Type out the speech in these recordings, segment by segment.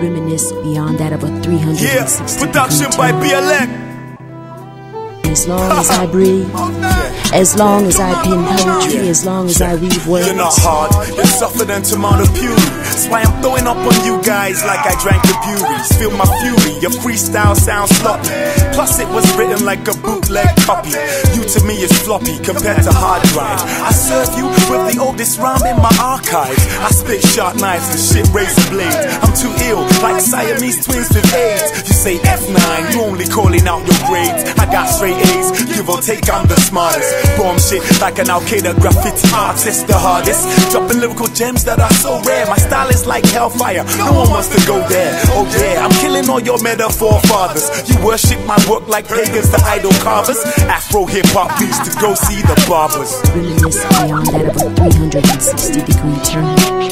reminisce beyond that of a 360. Yeah, production by BLN. As long as I breathe, as long as I pen poetry, as long as I weave words. You're not hard, you're softer than tomato puree. That's why I'm throwing up on you guys like I drank the Buries. Feel my fury, your freestyle sounds sloppy. Plus it was written like a bootleg copy. You to me is floppy compared to hard drive. I serve you with the oldest rhyme in my archives. I spit sharp knives and shit razor blades. I'm too ill, like Siamese twins with AIDS. You say F9, you only calling out your grades. I got straight A's, give or take I'm the smartest. Bomb shit like an Al-Qaeda graffiti artist, the hardest. Dropping lyrical gems that are so rare. My style is like hellfire, no one wants to go there. Oh yeah, I'm killing all your metaphor fathers. You worship my work like pagans to idol carvers. Afro hip-hop needs to go see the barbers. Reminisce beyond that of a 360-degree turn.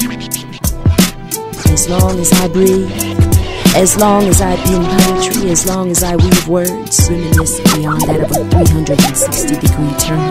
As long as I breathe, as long as I pen poetry, as long as I weave words. Reminisce beyond that of a 360-degree turn.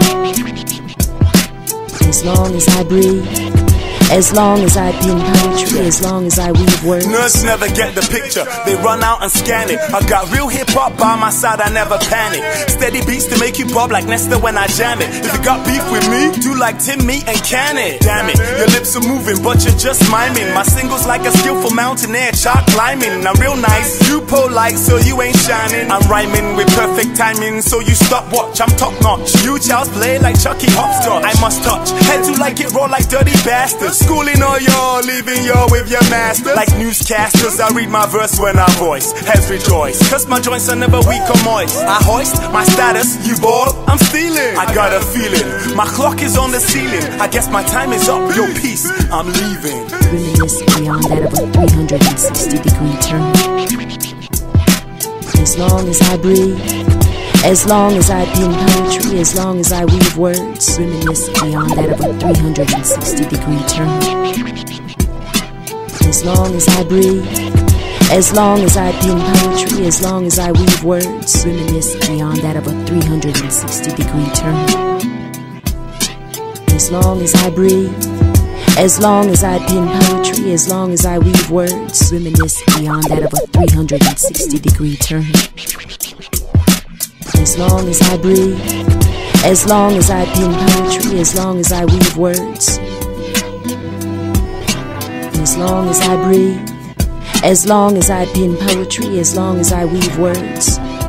As long as I breathe, as long as I pen poetry, as long as I weave words. Nerds never get the picture, they run out and scan it. I got real hip-hop by my side, I never panic. Steady beats to make you bob like Nesta when I jam it. If you got beef with me, do like Timmy and can it. Damn it, your lips are moving but you're just miming. My singles like a skillful mountaineer, chalk climbing. I'm real nice, you polite so you ain't shining. I'm rhyming with perfect timing so you stop watch, I'm top notch. You child's play like Chucky Hopscotch. I must touch, heads who like it raw like dirty bastards. Schooling all y'all, leaving y'all with your masters. Like newscasters, I read my verse when I voice. Heads rejoice, cause my joints are never weak or moist. I hoist my status, you ball, I'm stealing. I got a feeling, my clock is on the ceiling. I guess my time is up, yo peace, I'm leaving. Reminisce beyond that of a 360-degree turn. As long as I breathe, as long as I pen poetry, as long as I weave words. Reminisce beyond that of a 360-degree turn. As long as I breathe, as long as I pen poetry, as long as I weave words. Reminisce beyond that of a 360-degree turn. As long as I breathe, as long as I pen poetry, as long as I weave words. Reminisce beyond that of a 360-degree turn. As long as I breathe, as long as I pen poetry, as long as I weave words. As long as I breathe, as long as I pen poetry, as long as I weave words.